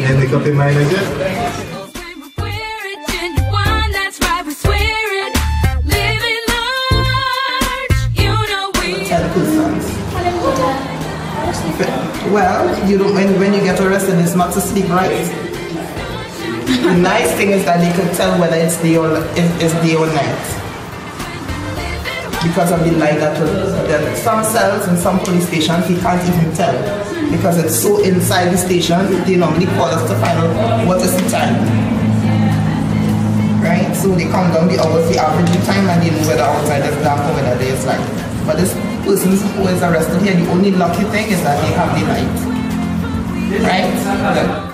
Yeah, make up your mind again. Well, you don't, when you get arrested, it's not to sleep right. The nice thing is that they could tell whether it's day or night because of the light that some cells in some police stations you can't even tell because it's so inside the station. They normally call us to find out what is the time, right? So they count down the hours, the average time, and they know whether outside is dark or whether there is light. But this person who is arrested here, the only lucky thing is that they have the light, right?